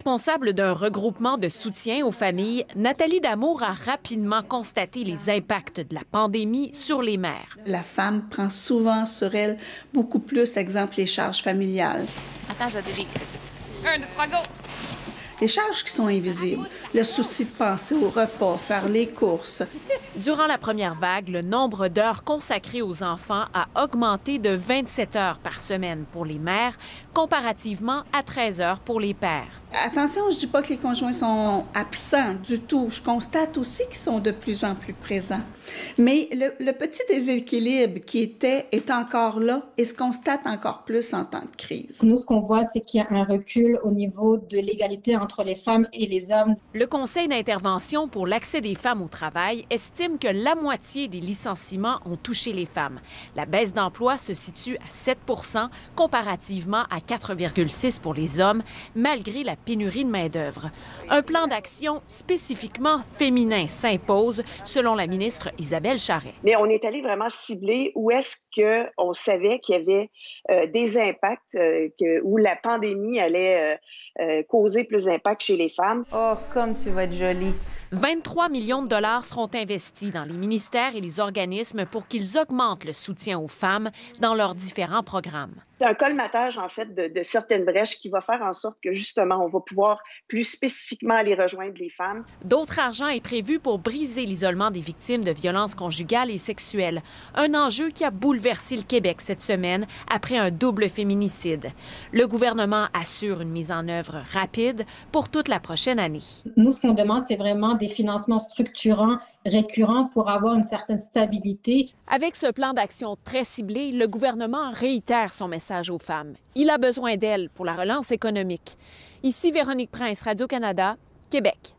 Responsable d'un regroupement de soutien aux familles, Nathalie Damour a rapidement constaté les impacts de la pandémie sur les mères. La femme prend souvent sur elle beaucoup plus, exemple, les charges familiales. Attends, je débite. 1, 2, 3, go! Les charges qui sont invisibles, le souci de penser au repas, faire les courses. Durant la première vague, le nombre d'heures consacrées aux enfants a augmenté de 27 heures par semaine pour les mères, comparativement à 13 heures pour les pères. Attention, je ne dis pas que les conjoints sont absents du tout. Je constate aussi qu'ils sont de plus en plus présents. Mais le petit déséquilibre qui est encore là et se constate encore plus en temps de crise. Nous, ce qu'on voit, c'est qu'il y a un recul au niveau de l'égalité entre les femmes et les hommes. Le Conseil d'intervention pour l'accès des femmes au travail estime que la moitié des licenciements ont touché les femmes. La baisse d'emploi se situe à 7 % comparativement à 4,6 % pour les hommes, malgré la pénurie de main-d'œuvre. Un plan d'action spécifiquement féminin s'impose, selon la ministre Isabelle Charest. Mais on est allé vraiment cibler où est-ce qu'on savait qu'il y avait des impacts, où la pandémie allait causer plus d'impact chez les femmes. Oh, comme tu vas être jolie! 23 millions de dollars seront investis dans les ministères et les organismes pour qu'ils augmentent le soutien aux femmes dans leurs différents programmes. C'est un colmatage, en fait, de certaines brèches qui va faire en sorte que, justement, on va pouvoir plus spécifiquement aller rejoindre les femmes. D'autre argent est prévu pour briser l'isolement des victimes de violences conjugales et sexuelles, un enjeu qui a bouleversé le Québec cette semaine après un double féminicide. Le gouvernement assure une mise en œuvre rapide pour toute la prochaine année. Nous, ce qu'on demande, c'est vraiment des financements structurants, récurrents pour avoir une certaine stabilité. Avec ce plan d'action très ciblé, le gouvernement réitère son message aux femmes. Il a besoin d'elles pour la relance économique. Ici Véronique Prince, Radio-Canada, Québec.